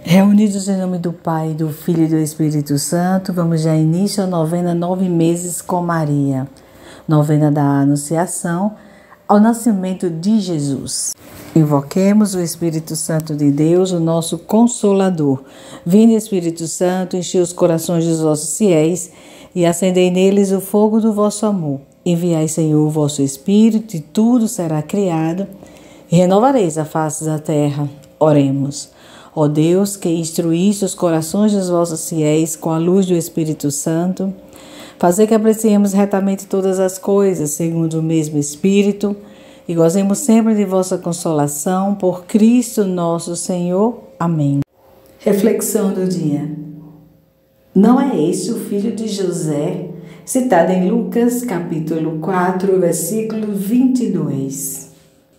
Reunidos em nome do Pai, do Filho e do Espírito Santo, vamos dar início à novena 9 meses com Maria. Novena da Anunciação ao nascimento de Jesus. Invoquemos o Espírito Santo de Deus, o nosso Consolador. Vinde, Espírito Santo, enchei os corações dos vossos fiéis e acendei neles o fogo do vosso amor. Enviai, Senhor, o vosso Espírito e tudo será criado e renovareis a face da terra. Oremos. Ó Deus, que instruíste os corações dos vossos fiéis com a luz do Espírito Santo, fazei que apreciemos retamente todas as coisas, segundo o mesmo Espírito, e gozemos sempre de vossa consolação, por Cristo nosso Senhor. Amém. Reflexão do dia. Não é este o filho de José, citado em Lucas, capítulo 4, versículo 22.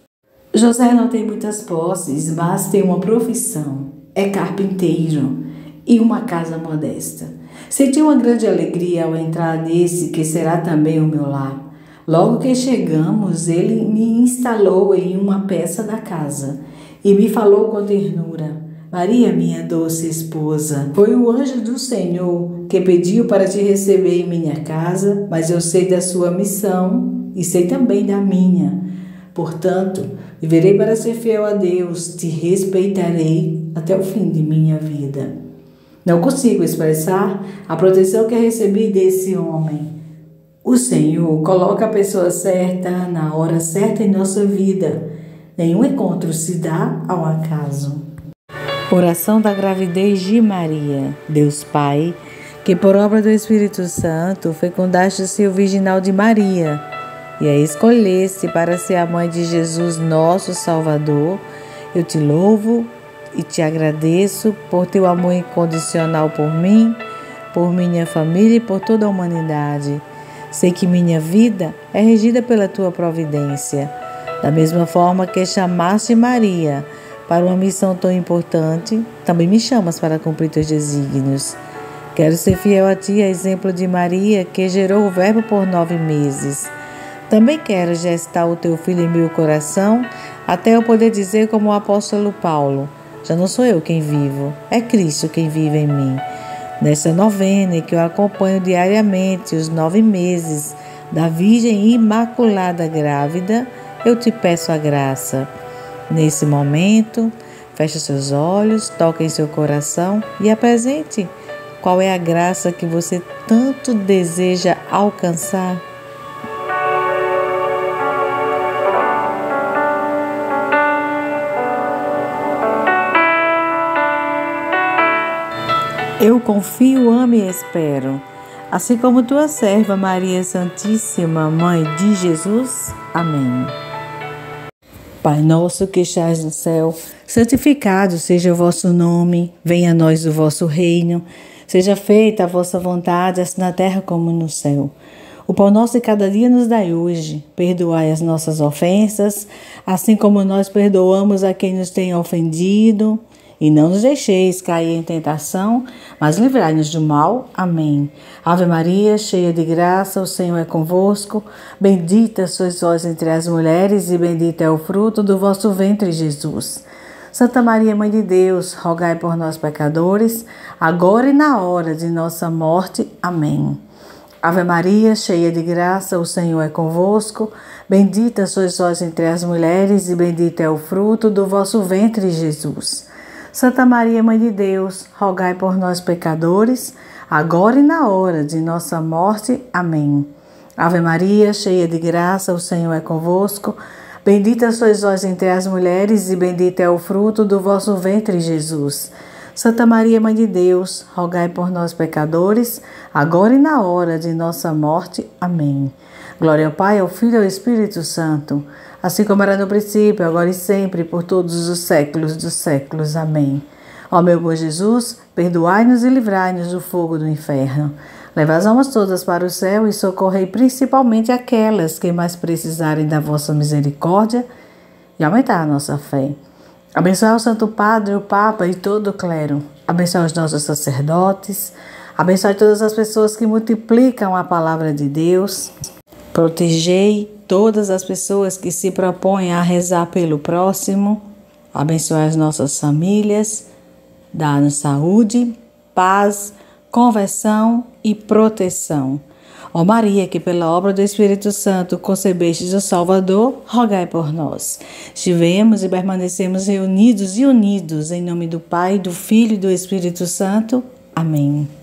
José não tem muitas posses, mas tem uma profissão. É carpinteiro e uma casa modesta. Senti uma grande alegria ao entrar nesse que será também o meu lar. Logo que chegamos, ele me instalou em uma peça da casa e me falou com ternura: Maria, minha doce esposa, foi o anjo do Senhor que pediu para te receber em minha casa, mas eu sei da sua missão e sei também da minha. Portanto, viverei para ser fiel a Deus, te respeitarei até o fim de minha vida. Não consigo expressar a proteção que recebi desse homem. O Senhor coloca a pessoa certa na hora certa em nossa vida. Nenhum encontro se dá ao acaso. Oração da gravidez de Maria. Deus Pai, que por obra do Espírito Santo fecundaste o seio virginal de Maria e a escolheste para ser a mãe de Jesus, nosso Salvador, eu te louvo e te agradeço por teu amor incondicional por mim, por minha família e por toda a humanidade. Sei que minha vida é regida pela tua providência. Da mesma forma que chamaste Maria para uma missão tão importante, também me chamas para cumprir teus desígnios. Quero ser fiel a ti, a exemplo de Maria, que gerou o Verbo por 9 meses. Também quero gestar o teu filho em meu coração, até eu poder dizer como o apóstolo Paulo: já não sou eu quem vivo, é Cristo quem vive em mim. Nesta novena que eu acompanho diariamente os 9 meses da Virgem Imaculada Grávida, eu te peço a graça. Nesse momento, feche seus olhos, toque em seu coração e apresente qual é a graça que você tanto deseja alcançar. Eu confio, amo e espero, assim como tua serva Maria Santíssima, Mãe de Jesus. Amém. Pai nosso que estás no céu, santificado seja o vosso nome, venha a nós o vosso reino, seja feita a vossa vontade, assim na terra como no céu. O pão nosso de cada dia nos dai hoje, perdoai as nossas ofensas, assim como nós perdoamos a quem nos tem ofendido. E não nos deixeis cair em tentação, mas livrai-nos do mal. Amém. Ave Maria, cheia de graça, o Senhor é convosco. Bendita sois vós entre as mulheres, e bendito é o fruto do vosso ventre, Jesus. Santa Maria, Mãe de Deus, rogai por nós, pecadores, agora e na hora de nossa morte. Amém. Ave Maria, cheia de graça, o Senhor é convosco. Bendita sois vós entre as mulheres, e bendito é o fruto do vosso ventre, Jesus. Santa Maria, Mãe de Deus, rogai por nós, pecadores, agora e na hora de nossa morte. Amém. Ave Maria, cheia de graça, o Senhor é convosco. Bendita sois vós entre as mulheres, e bendito é o fruto do vosso ventre, Jesus. Santa Maria, Mãe de Deus, rogai por nós, pecadores, agora e na hora de nossa morte. Amém. Glória ao Pai, ao Filho e ao Espírito Santo, assim como era no princípio, agora e sempre, por todos os séculos dos séculos. Amém. Ó meu bom Jesus, perdoai-nos e livrai-nos do fogo do inferno. Levai as almas todas para o céu e socorrei principalmente aquelas que mais precisarem da vossa misericórdia e aumentar a nossa fé. Abençoai o Santo Padre, o Papa e todo o clero. Abençoai os nossos sacerdotes. Abençoai todas as pessoas que multiplicam a palavra de Deus. Protegei todas as pessoas que se propõem a rezar pelo próximo. Abençoai as nossas famílias Dá-nos saúde, paz, conversão e proteção. Ó Maria, que pela obra do Espírito Santo concebestes o Salvador, rogai por nós. Estivemos e permanecemos reunidos e unidos em nome do Pai, do Filho e do Espírito Santo. Amém.